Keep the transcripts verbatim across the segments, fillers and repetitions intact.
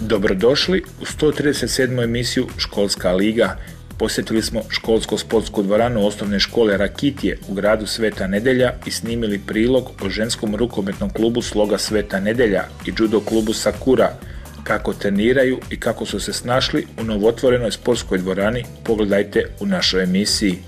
Dobrodošli u sto trideset sedmu emisiju Školska liga. Posjetili smo školsko sportsku dvoranu osnovne škole Rakitje u gradu Sveta Nedelja i snimili prilog o ženskom rukometnom klubu Sloga Sveta Nedelja i judo klubu Sakura, kako treniraju i kako su se snašli u novotvorenoj sportskoj dvorani. Pogledajte u našoj emisiji.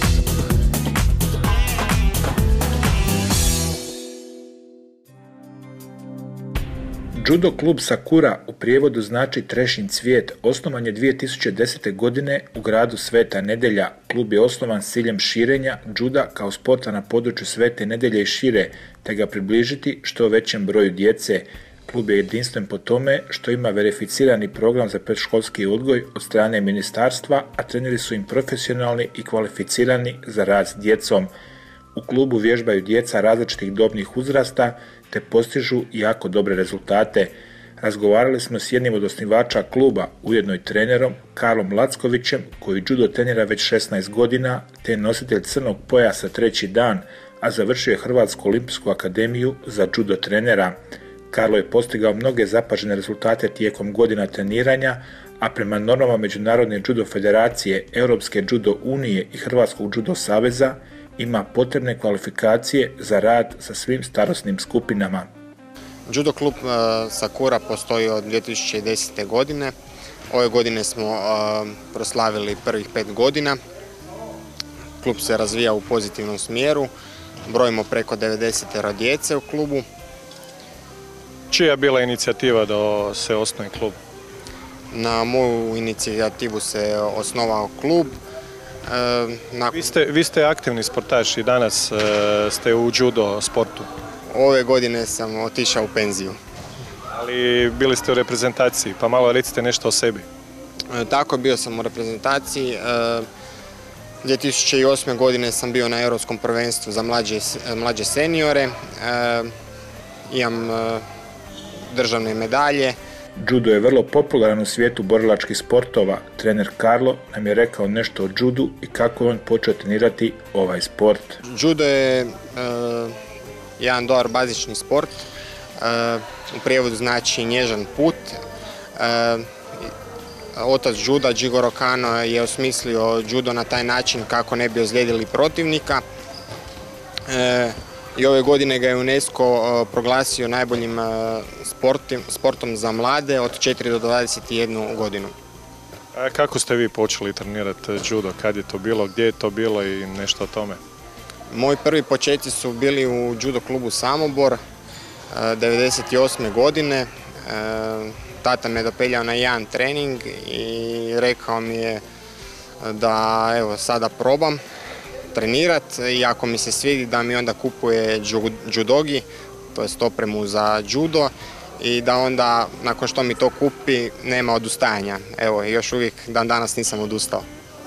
Judo klub Sakura u prijevodu znači Trešnji cvijet, osnovan je dvije tisuće desete. godine u gradu Sveta Nedelja. Klub je osnovan s ciljem širenja juda kao sporta na području Svete Nedelje i šire, te ga približiti što većem broju djece. Klub je jedinstven po tome što ima verificirani program za predškolski odgoj od strane ministarstva, a treneri su im profesionalni i kvalificirani za rad s djecom. U klubu vježbaju djeca različitih dobnih uzrasta te postižu jako dobre rezultate. Razgovarali smo s jednim od osnivača kluba, ujedno i trenerom, Karlom Lackovićem, koji judo trenira već šesnaest godina, te je nositelj crnog pojasa treći dan, a završio je Hrvatsku olimpijsku akademiju za judo trenera. Karlo je postigao mnoge zapažene rezultate tijekom godina treniranja, a prema normama Međunarodne judo federacije, Europske judo unije i Hrvatskog judo saveza ima potrebne kvalifikacije za rad sa svim starosnim skupinama. Judo klub Sakura postoji od dvije tisuće desete. godine. Ove godine smo proslavili prvih pet godina. Klub se razvija u pozitivnom smjeru. Brojimo preko devedeset djece u klubu. Čija je bila inicijativa da se osnuje klub? Na moju inicijativu se osnovao klub. Na... Vi, ste, vi ste aktivni sportaš i danas uh, ste u judo sportu. Ove godine sam otišao u penziju. Ali bili ste u reprezentaciji, pa malo recite nešto o sebi. E, tako, bio sam u reprezentaciji. E, dvije tisuće osme. godine sam bio na Europskom prvenstvu za mlađe, mlađe seniore. E, imam e, državne medalje. Judo je vrlo popularan u svijetu borilačkih sportova. Trener Karlo nam je rekao nešto o judu i kako je on počeo trenirati ovaj sport. Judo je e, jedan dobar bazični sport. E, u prijevodu znači nježan put. E, otac juda, Jigoro Kano, je osmislio judo na taj način kako ne bi ozlijedili protivnika. E, I ove godine ga je UNESCO proglasio najboljim sportim, sportom za mlade od četiri do dvadeset jedne. godinu. A kako ste vi počeli trenirati judo? Kad je to bilo, gdje je to bilo i nešto o tome? Moji prvi početci su bili u judo klubu Samobor devedeset osme. godine. Tata me dopeljao na jedan trening i rekao mi je da evo sada probam trenirati i ako mi se svidi da mi onda kupuje judogi, to je opremu za judo, i da onda nakon što mi to kupi nema odustajanja. Evo, još uvijek dan danas nisam odustao.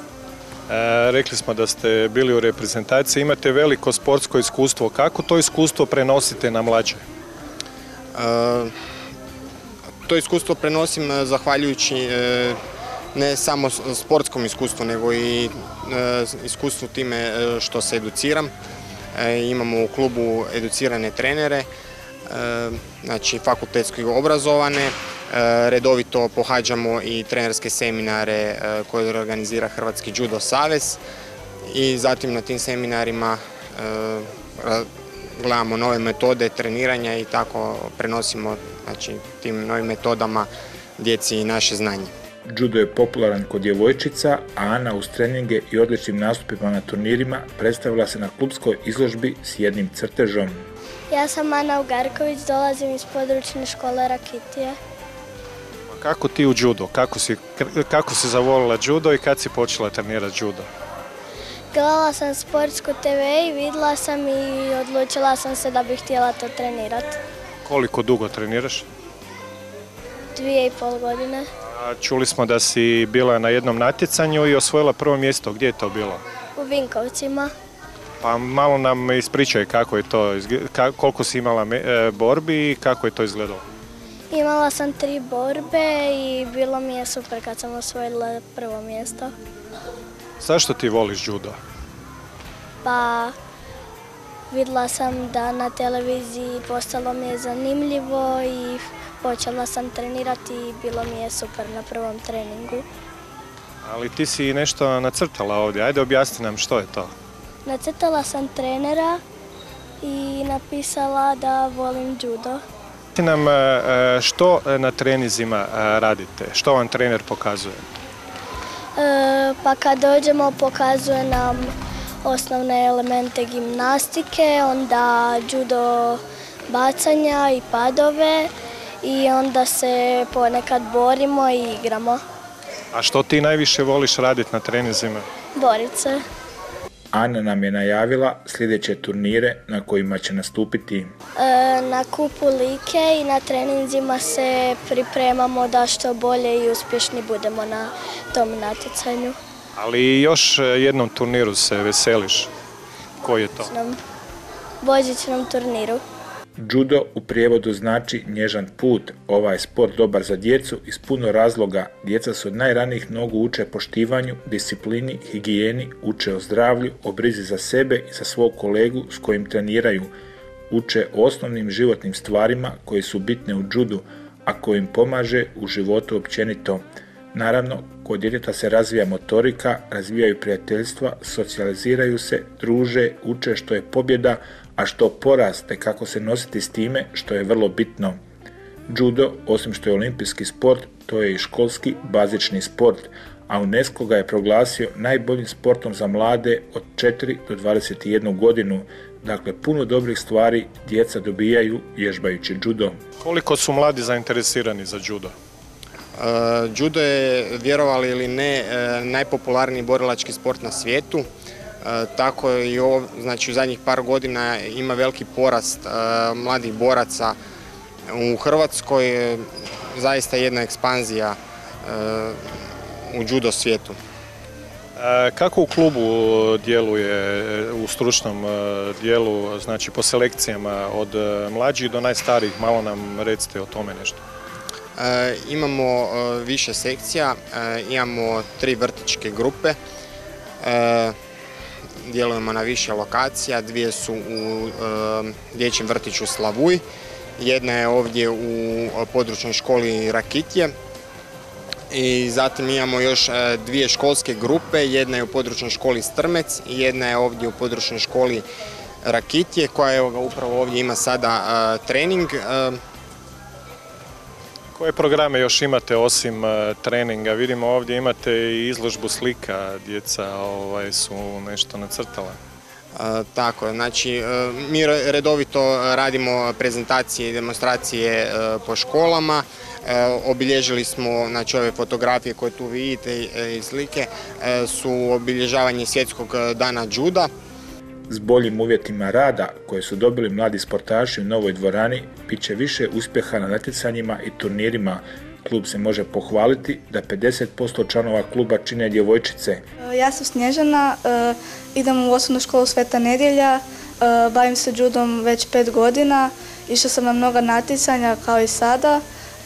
E, rekli smo da ste bili u reprezentaciji, imate veliko sportsko iskustvo. Kako to iskustvo prenosite na mlađe? E, to iskustvo prenosim zahvaljujući e, ne samo sportskom iskustvu, nego i e, iskustvu time što se educiram. E, imamo u klubu educirane trenere, e, znači fakultetski obrazovane. E, redovito pohađamo i trenerske seminare e, koje organizira Hrvatski judo savez i zatim na tim seminarima e, gledamo nove metode treniranja i tako prenosimo, znači, tim novim metodama djeci i naše znanje. Judo je popularan kod djevojčica, a Ana uz treninge i odličnim nastupima na turnirima predstavila se na klubskoj izložbi s jednim crtežom. Ja sam Ana Ugarković, dolazim iz područne škole Rakitje. Kako ti u judo? Kako si, kako si zavolila judo i kad si počela trenirati judo? Gledala sam sportsku te ve i vidjela sam i odlučila sam se da bih htjela to trenirati. Koliko dugo treniraš? Dvije i pol godine. Čuli smo da si bila na jednom natjecanju i osvojila prvo mjesto. Gdje je to bilo? U Vinkovcima. Pa malo nam ispričaj kako je to, koliko si imala borbi i kako je to izgledalo. Imala sam tri borbe i bilo mi je super kad sam osvojila prvo mjesto. Zašto ti voliš judo? Pa vidjela sam da na televiziji postalo mi je zanimljivo i počela sam trenirati i bilo mi je super na prvom treningu. Ali ti si nešto nacrtala ovdje, ajde objasni nam što je to. Nacrtala sam trenera i napisala da volim judo. Ti nam što na treninzima radite, što vam trener pokazuje? E, pa kad dođemo pokazuje nam osnovne elemente gimnastike, onda judo bacanja i padove i onda se ponekad borimo i igramo. A što ti najviše voliš raditi na treninzima? Borit se. Ana nam je najavila sljedeće turnire na kojima će nastupiti. E, na kupu Like i na treninzima se pripremamo da što bolje i uspješni budemo na tom natjecanju. Ali još jednom turniru se veseliš. Koji je to? Božićnom turniru. Judo u prijevodu znači nježan put. Ovaj sport dobar za djecu iz puno razloga. Djeca su od najranijih nogu uče poštivanju, disciplini, higijeni, uče o zdravlju, o brizi za sebe i za svog kolegu s kojim treniraju. Uče o osnovnim životnim stvarima koje su bitne u judu, a koje im pomaže u životu općenito. Naravno, kod djeteta se razvija motorika, razvijaju prijateljstva, socijaliziraju se, druže, uče što je pobjeda, a što poraz te kako se nositi s time što je vrlo bitno. Judo, osim što je olimpijski sport, to je i školski bazični sport, a UNESCO ga je proglasio najboljim sportom za mlade od četiri do dvadeset jednu godinu. Dakle, puno dobrih stvari djeca dobijaju vježbajući judo. Koliko su mladi zainteresirani za judo? Uh, judo je, vjerovali ili ne, uh, najpopularniji borilački sport na svijetu. Uh, tako i ovo, znači u zadnjih par godina ima veliki porast uh, mladih boraca u Hrvatskoj, uh, zaista jedna ekspanzija uh, u judo svijetu. Uh, kako u klubu djeluje u stručnom uh, dijelu, znači po selekcijama od uh, mlađih do najstarijih, malo nam recite o tome nešto. E, imamo e, više sekcija, e, imamo tri vrtićke grupe, e, djelujemo na više lokacija, dvije su u e, dječjem vrtiću Slavuj, jedna je ovdje u područnoj školi Rakitje i zatim imamo još e, dvije školske grupe, jedna je u područnoj školi Strmec i jedna je ovdje u područnoj školi Rakitje koja evo, upravo ovdje ima sada e, trening. E, Koje programe još imate osim uh, treninga? Vidimo ovdje imate i izložbu slika, djeca ovaj, su nešto nacrtala. Uh, tako je, znači uh, mi redovito radimo prezentacije i demonstracije uh, po školama. Uh, obilježili smo, znači ove fotografije koje tu vidite i, i slike uh, su obilježavanje svjetskog dana juda. S boljim uvjetima rada koje su dobili mladi sportaši u novoj dvorani, bit će više uspjeha na natjecanjima i turnirima. Klub se može pohvaliti da pedeset posto članova kluba čine djevojčice. Ja sam Snježana, idem u osnovnu školu Sveta Nedjelja, bavim se judom već pet godina, išla sam na mnoga natjecanja kao i sada.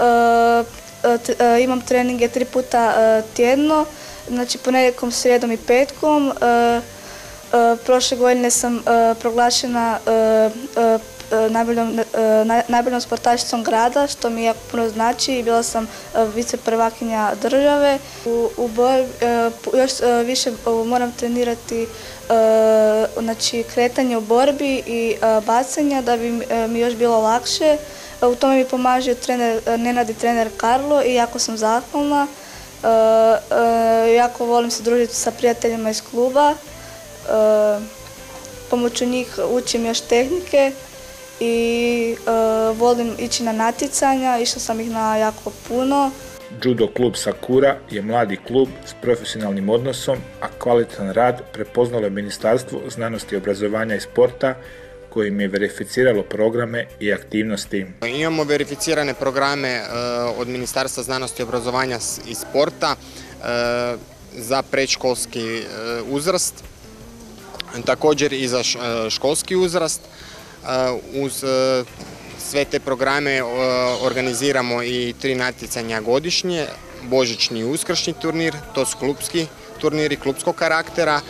Imam treninge tri puta tjedno, znači ponedjeljkom, srijedom i petkom. Uh, prošle godine sam uh, proglašena uh, uh, najboljom, uh, najboljom sportašicom grada, što mi jako puno znači i bila sam uh, viceprvakinja države. U, u borbi, uh, još uh, više uh, moram trenirati uh, znači, kretanje u borbi i uh, bacanja da bi uh, mi još bilo lakše. Uh, u tome mi pomaže trener uh, Nenad i trener Karlo i jako sam zahvalna. Uh, uh, jako volim se družiti sa prijateljima iz kluba. Uh, pomoću njih učim još tehnike i uh, volim ići na natjecanja, išla sam ih na jako puno. Judo klub Sakura je mladi klub s profesionalnim odnosom, a kvalitetan rad prepoznalo je Ministarstvo znanosti, obrazovanja i sporta kojim je verificiralo programe i aktivnosti. Imamo verificirane programe uh, od Ministarstva znanosti, obrazovanja i sporta uh, za predškolski uh, uzrast. Također i za školski uzrast. Uz sve te programe organiziramo i tri natjecanja godišnje, božićni i uskršnji turnir, to su klubski turniri klubskog karaktera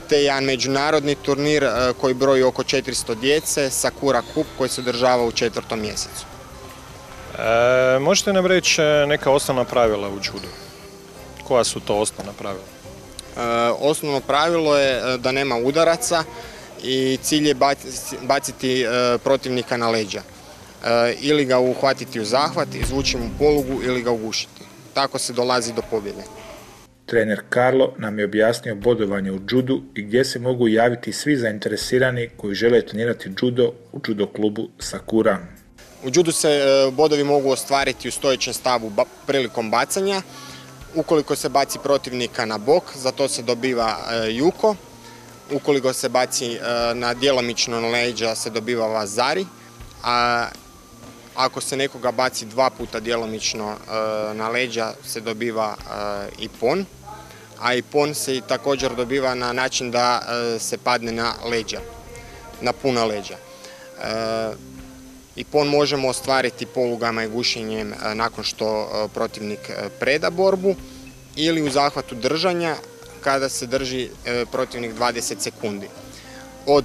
te jedan međunarodni turnir koji broji oko četiristo djece, Sakura Cup, koji se održava u četvrtom mjesecu. E, možete nam reći neka osnovna pravila u judu? Koja su to osnovna pravila? E, osnovno pravilo je da nema udaraca i cilj je baciti e, protivnika na leđa. E, ili ga uhvatiti u zahvat, izvući mu polugu ili ga ugušiti. Tako se dolazi do pobjede. Trener Karlo nam je objasnio bodovanje u judu i gdje se mogu javiti svi zainteresirani koji žele trenirati judo u judo klubu Sakura. U judu se bodovi mogu ostvariti u stojećem stavu prilikom bacanja. Ukoliko se baci protivnika na bok, za to se dobiva juko. Ukoliko se baci na djelomično na leđa, se dobiva vazari. A ako se nekoga baci dva puta djelomično na leđa, se dobiva ipon. A ipon se također dobiva na način da se padne na leđa, na puna leđa. Ipon možemo ostvariti polugama i gušenjem nakon što protivnik preda borbu ili u zahvatu držanja kada se drži protivnik dvadeset sekundi. Od,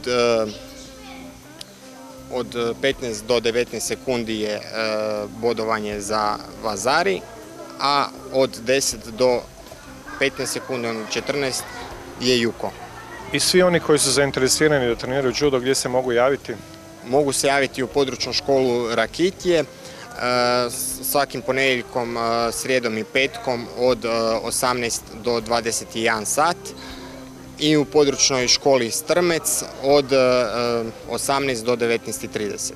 od petnaest do devetnaest sekundi je bodovanje za vazari, a od deset do petnaest sekundi, četrnaest je juko. I svi oni koji su zainteresirani da treniraju judo, gdje se mogu javiti? Mogu se javiti u područnu školu Rakitje svakim ponedjeljkom, srijedom i petkom od osamnaest do dvadeset jedan sat i u područnoj školi Strmec od osamnaest do devetnaest i trideset.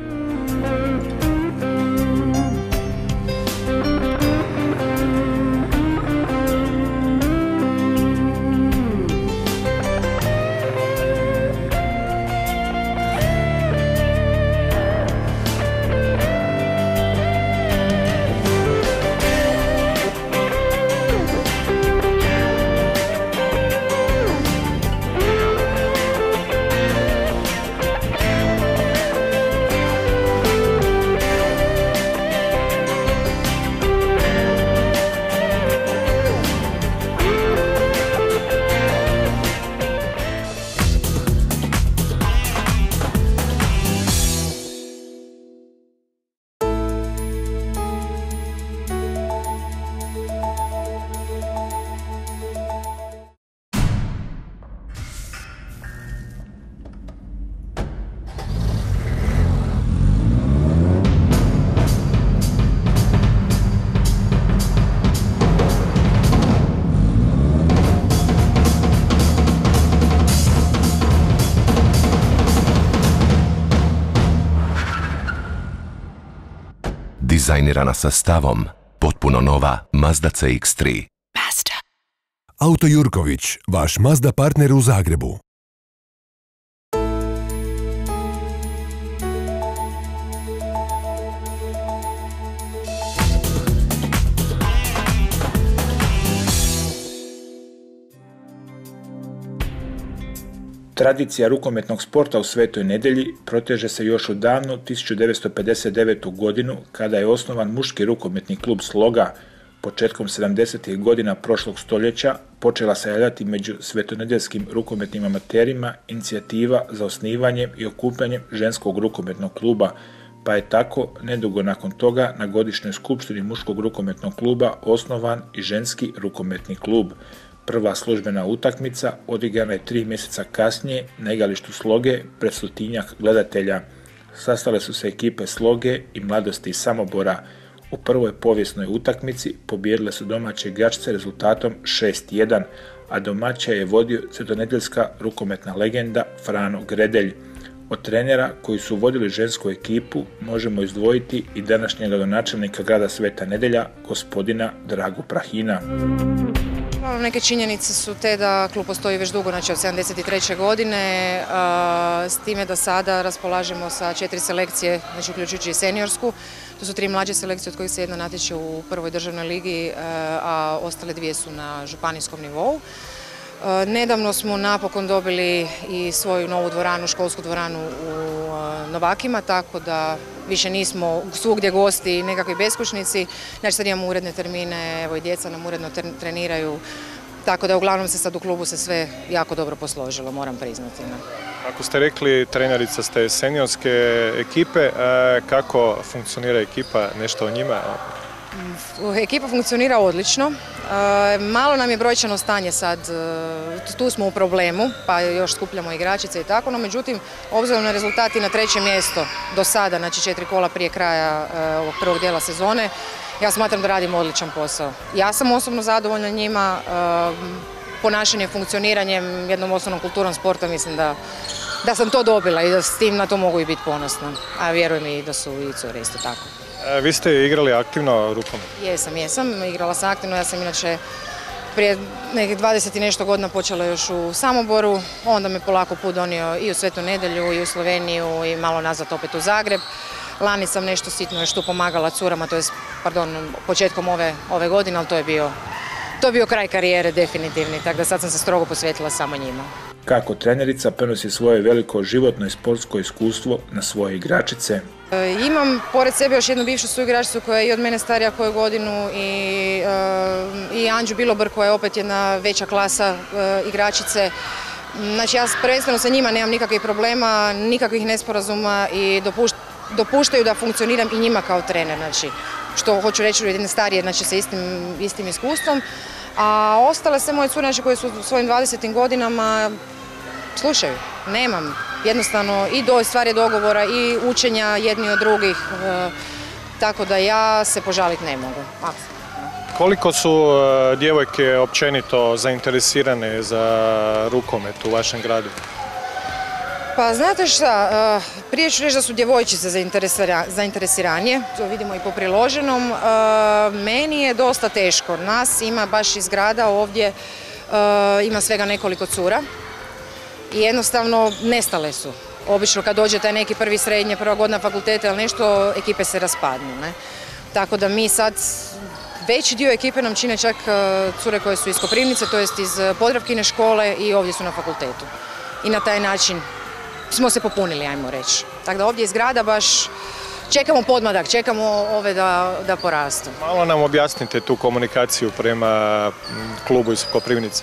Dizajnirana sa stavom, potpuno nova Mazda C X tri. Mazda. Auto Jurković, vaš Mazda partner u Zagrebu. Tradicija rukometnog sporta u Svetoj Nedelji proteže se još u davnu tisuću devetsto pedeset devetu. godinu kada je osnovan muški rukometni klub Sloga. Početkom sedamdesetih godina prošlog stoljeća počela se javljati među svetonedeljskim rukometnim amaterima inicijativa za osnivanjem i okupljanjem ženskog rukometnog kluba, pa je tako nedugo nakon toga na godišnjoj skupštini muškog rukometnog kluba osnovan i ženski rukometni klub. Prva službena utakmica odigrana je tri mjeseca kasnije na igralištu Sloge pred stotinjak gledatelja. Sastale su se ekipe Sloge i Mladosti iz Samobora. U prvoj povijesnoj utakmici pobijedile su domaće igračice rezultatom šest jedan, a domaća je vodio svetonedeljska rukometna legenda Frano Gredelj. Od trenera koji su vodili žensku ekipu možemo izdvojiti i današnjeg gradonačelnika grada Sveta Nedelja, gospodina Dragu Prahina. Neke činjenice su te da klub postoji već dugo, znači od sedamdeset treće godine, a, s time da sada raspolažemo sa četiri selekcije, znači uključujući i seniorsku. To su tri mlađe selekcije od kojih se jedna natječe u prvoj državnoj ligi, a ostale dvije su na županijskom nivou. Nedavno smo napokon dobili i svoju novu dvoranu, školsku dvoranu u Novakima, tako da više nismo svugdje gosti i nekakvi beskućnici. Znači sad imamo uredne termine, evo i djeca nam uredno treniraju tako da uglavnom se sad u klubu se sve jako dobro posložilo, moram priznati. Ne? Ako ste rekli, trenerica ste seniorske ekipe, kako funkcionira ekipa, nešto o njima? Ekipa funkcionira odlično, malo nam je brojčano stanje sad, tu smo u problemu, pa još skupljamo igračice i tako, no međutim, obzirom na rezultati na treće mjesto do sada, znači četiri kola prije kraja ovog prvog dijela sezone, ja smatram da radimo odličan posao. Ja sam osobno zadovoljna njima, ponašanjem, funkcioniranjem, jednom osnovnom kulturom sporta, mislim da, da sam to dobila i da s tim na to mogu i biti ponosna, a vjerujem i da su i cure isto tako. Vi ste igrali aktivno rukomet? Jesam, jesam. Igrala sam aktivno. Ja sam inače prije nekih dvadeset i nešto godina počela još u Samoboru. Onda me polako put donio i u Svetu Nedelju, i u Sloveniju, i malo nazad opet u Zagreb. Lani sam nešto sitno još tu pomagala curama, to je, pardon, početkom ove, ove godine, ali to je bio, to je bio kraj karijere definitivni, tako da sad sam se strogo posvetila samo njima. Kako trenerica prenosi svoje veliko životno i sportsko iskustvo na svoje igračice? E, imam pored sebe još jednu bivšu suigračicu koja je i od mene starija koju godinu i, e, i Anđu Bilobr koja je opet jedna veća klasa e, igračice. Znači ja prvenstveno sa njima nemam nikakvih problema, nikakvih nesporazuma i dopušt, dopuštaju da funkcioniram i njima kao trener. Znači, što hoću reći, jedne starije, znači sa istim, istim iskustvom. A ostale sve moje cure, znači, koje su u svojim dvadesetim godinama, slušaju, nemam. Jednostavno i do stvari dogovora i učenja jedni od drugih, e, tako da ja se požaliti ne mogu. Apsolutno. Koliko su e, djevojke općenito zainteresirane za rukomet u vašem gradu? Pa znate šta, prije ću reći da su djevojčice zainteresiranije, to vidimo i po priloženom. Meni je dosta teško, nas ima baš iz grada ovdje, ima svega nekoliko cura i jednostavno nestale su. Obično kad dođe taj neki prvi srednje, prva godina fakulteta ili nešto, ekipe se raspadnu. Ne? Tako da mi sad, veći dio ekipe nam čine čak cure koje su iz Koprivnice, to jest iz Podravkine škole i ovdje su na fakultetu. I na taj način smo se popunili, ajmo reći. Tako da ovdje iz grada baš čekamo podmladak, čekamo ove da, da porastu. Malo nam objasnite tu komunikaciju prema klubu iz Koprivnice.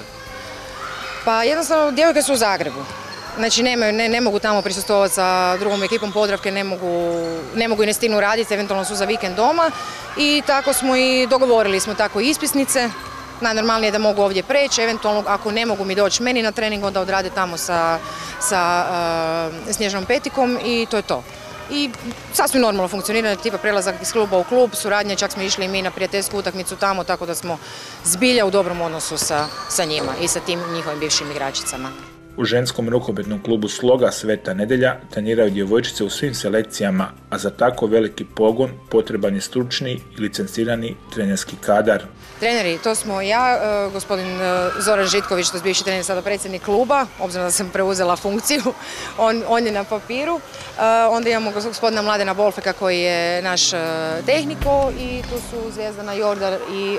Pa jednostavno, djevojke su u Zagrebu. Znači nemaju, ne, ne mogu tamo prisustvovati sa drugom ekipom Podravke, ne mogu, ne mogu i ne stignu raditi, eventualno su za vikend doma. I tako smo i dogovorili smo tako ispisnice. Najnormalnije je da mogu ovdje preći, eventualno ako ne mogu mi doći meni na trening, onda odrade tamo sa, sa uh, Snježnom Petikom i to je to. I sasvim normalno funkcioniranje, tipa prelazak iz kluba u klub, suradnje, čak smo išli i mi na prijateljsku utakmicu tamo, tako da smo zbilja u dobrom odnosu sa, sa njima i sa tim njihovim bivšim igračicama. U ženskom rukometnom klubu Sloga Sveta Nedelja treniraju djevojčice u svim selekcijama, a za tako veliki pogon potreban je stručni i licencirani trenerski kadar. Treneri, to smo ja, gospodin Zoran Žitković, to je bivši trener, sada predsjednik kluba, obzirom da sam preuzela funkciju, on, on je na papiru. Onda imamo gospodina Mladena Bolfeka koji je naš tehniko i tu su Zvijezdana Jordar i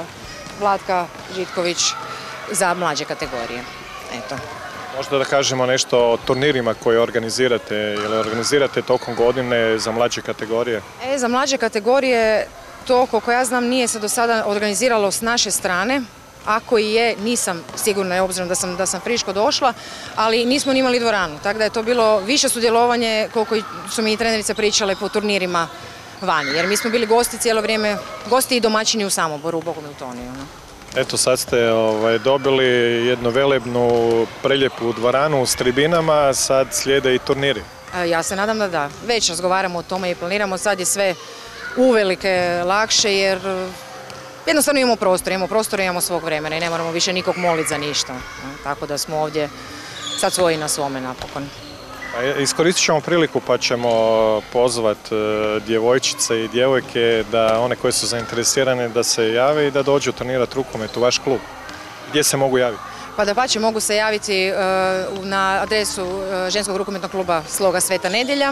Vlatka Žitković za mlađe kategorije. Eto. Možda da kažemo nešto o turnirima koje organizirate, ili organizirate tokom godine za mlađe kategorije? E, za mlađe kategorije to, koliko ja znam, nije se do sada organiziralo s naše strane. Ako i je, nisam sigurna, obzirom da sam, da sam friško došla, ali nismo ni imali dvoranu. Tako da je to bilo više sudjelovanje koliko su mi i trenerice pričale po turnirima vani. Jer mi smo bili gosti cijelo vrijeme, gosti i domaćini u Samoboru, u Bogomiltoniju. No? Eto, sad ste ovaj, dobili jednu velebnu, preljepu dvoranu s tribinama, sad slijede i turniri. Ja se nadam da da. Već razgovaramo o tome i planiramo. Sad je sve uvelike lakše jer jednostavno imamo prostor, imamo prostor i imamo svog vremena i ne moramo više nikog moliti za ništa. Tako da smo ovdje sad svoji na svome napokon. Iskoristit ćemo priliku pa ćemo pozvati djevojčice i djevojke da one koje su zainteresirane da se jave i da dođu trenirati rukomet u vaš klub. Gdje se mogu javiti? Pa dapače, mogu se javiti na adresu ženskog rukometnog kluba Sloga Sveta Nedelja,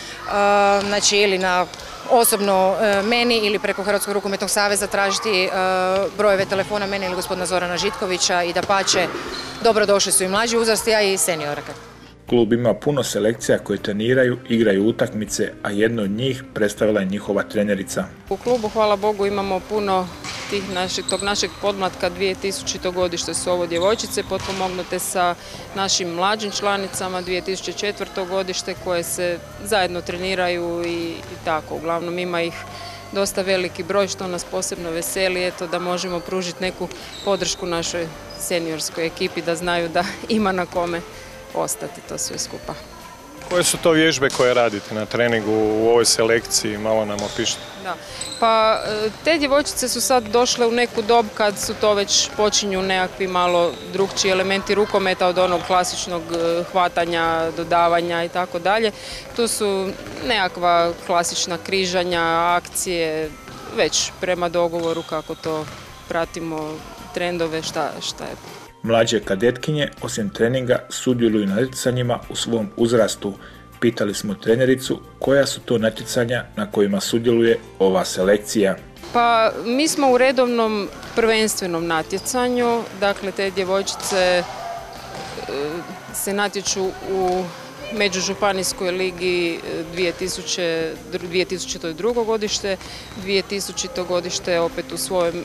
znači ili na osobno meni ili preko Hrvatskog rukometnog saveza tražiti brojeve telefona mene ili gospodina Zorana Žitkovića i dapače, dobrodošli su i mlađi uzrasti, a i seniorke. Klub ima puno selekcija koje treniraju, igraju utakmice, a jedno od njih predstavila je njihova trenerica. U klubu, hvala Bogu, imamo puno tih našeg, tog našeg podmlatka dvije tisućite. godište su ovo djevojčice, potpomognute sa našim mlađim članicama dvije tisuće četvrte. godište koje se zajedno treniraju i, i tako. Uglavnom ima ih dosta veliki broj što nas posebno veseli, eto da možemo pružiti neku podršku našoj seniorskoj ekipi da znaju da ima na kome ostati to sve skupa. Koje su to vježbe koje radite na treningu u ovoj selekciji, malo nam opišite? Da. Pa te djevojčice su sad došle u neku dob kad su to već počinju nekakvi malo drugčiji elementi rukometa od onog klasičnog hvatanja, dodavanja i tako dalje. Tu su nekakva klasična križanja, akcije, već prema dogovoru kako to pratimo, trendove, šta, šta je. Mlađe kadetkinje, osim treninga, sudjeluju na natjecanjima u svom uzrastu. Pitali smo trenericu koja su to natjecanja na kojima sudjeluje ova selekcija. Pa mi smo u redovnom prvenstvenom natjecanju, dakle te djevojčice e, se natječu u međužupanijskoj ligi dvije tisuće drugo. godište, dvije tisućite. godište opet u svojem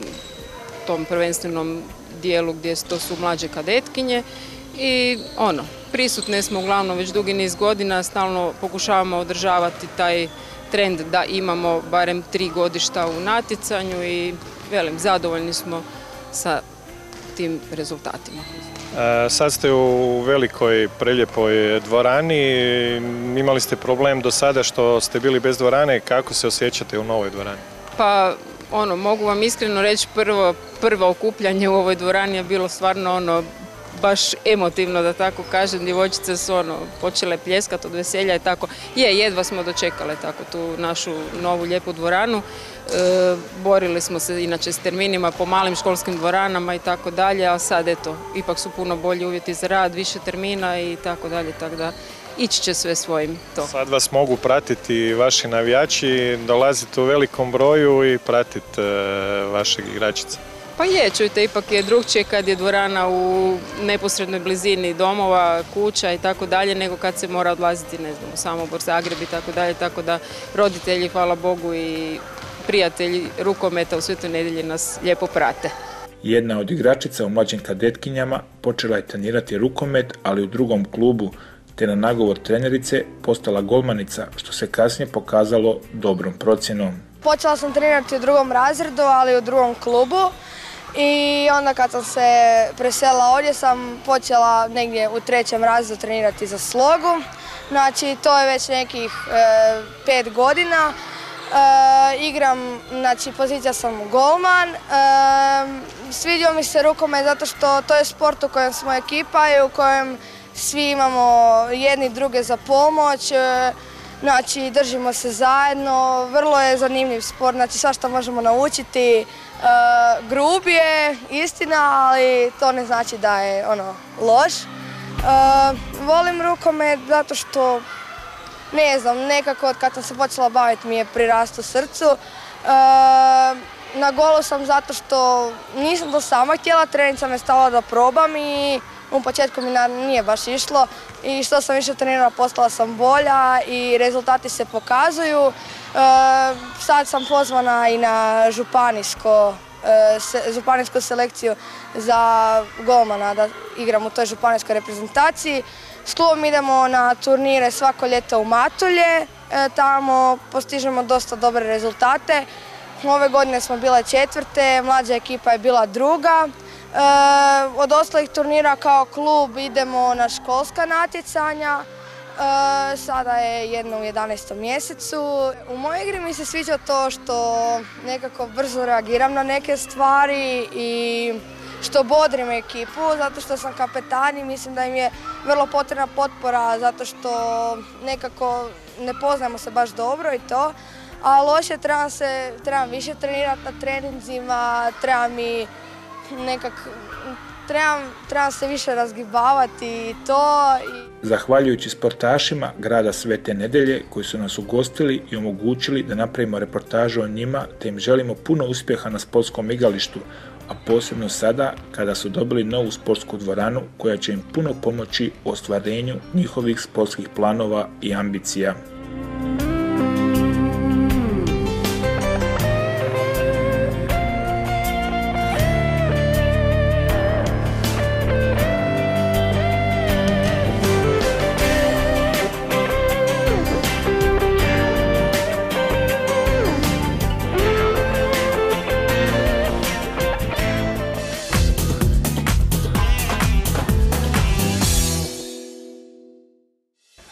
tom prvenstvenom dijelu gdje to su mlađe kadetkinje i ono, prisutne smo uglavnom već dugi niz godina, stalno pokušavamo održavati taj trend da imamo barem tri godišta u natjecanju i velim, zadovoljni smo sa tim rezultatima. E, sad ste u velikoj, preljepoj dvorani, imali ste problem do sada što ste bili bez dvorane, kako se osjećate u novoj dvorani? Pa ono, mogu vam iskreno reći, prvo, prvo okupljanje u ovoj dvorani je bilo stvarno ono, baš emotivno da tako kažem, djevojčice su ono, počele pljeskati od veselja i tako. Je, jedva smo dočekale tako tu našu novu lijepu dvoranu. E, borili smo se inače s terminima po malim školskim dvoranama i tako dalje, a sad eto, ipak su puno bolji uvjeti za rad, više termina i tako dalje, tako da ići će sve svojim to. Sad vas mogu pratiti vaši navijači, dolazite u velikom broju i pratite vašeg igračice. Pa je, čujte, ipak je drugčije kad je dvorana u neposrednoj blizini domova, kuća i tako dalje, nego kad se mora odlaziti, ne znam, u Samobor, Zagreb i tako dalje, tako da roditelji, hvala Bogu, i prijatelji rukometa u Svetoj Nedjelji nas lijepo prate. Jedna od igračica u mlađim kadetkinjama počela je trenirati rukomet, ali u drugom klubu, te na nagovor trenerice postala golmanica, što se kasnije pokazalo dobrom procjenom. Počela sam trenirati u drugom razredu, ali u drugom klubu. I onda kad sam se preselila ovdje sam počela negdje u trećem razredu trenirati za slogu. Znači to je već nekih e, pet godina. E, igram, znači pozicija sam golman. E, svidio mi se rukomet zato što to je sport u kojem smo ekipa i u kojem svi imamo jedni druge za pomoć. E, Znači, držimo se zajedno, vrlo je zanimljiv sport, znači svašta možemo naučiti. E, grub je, istina, ali to ne znači da je ono loš. E, volim rukomet zato što, ne znam, nekako od kad sam se počela baviti mi je prirastao srcu. E, na golu sam zato što nisam to sama htjela, trenica me stala da probam i u početku mi nije baš išlo i što sam više trenirala postala sam bolja i rezultati se pokazuju. E, sad sam pozvana i na županijsko, e, se, županijsku selekciju za golmana da igram u toj županijskoj reprezentaciji. S klubom idemo na turnire svako ljeto u Matulje, e, tamo postižemo dosta dobre rezultate. Ove godine smo bile četvrte, mlađa ekipa je bila druga. E, od ostalih turnira kao klub idemo na školska natjecanja, e, sada je jedno u jedanaestom mjesecu. U mojoj igri mi se sviđa to što nekako brzo reagiram na neke stvari i što bodrim ekipu, zato što sam kapetan i mislim da im je vrlo potrebna potpora, zato što nekako ne poznajemo se baš dobro i to. A loše trebam, se, trebam više trenirati na treninzima, trebam mi nekak, trebam, trebam se više razgibavati i to. Zahvaljujući sportašima grada Svete Nedelje koji su nas ugostili i omogućili da napravimo reportažu o njima, te im želimo puno uspjeha na sportskom igralištu, a posebno sada kada su dobili novu sportsku dvoranu koja će im puno pomoći u ostvarenju njihovih sportskih planova i ambicija.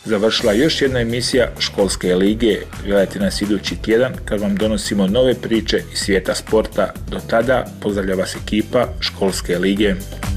završila još jedna emisija Školske lige. Gledajte nas idući tjedan kad vam donosimo nove priče iz svijeta sporta. Do tada pozdravlja vas ekipa Školske lige.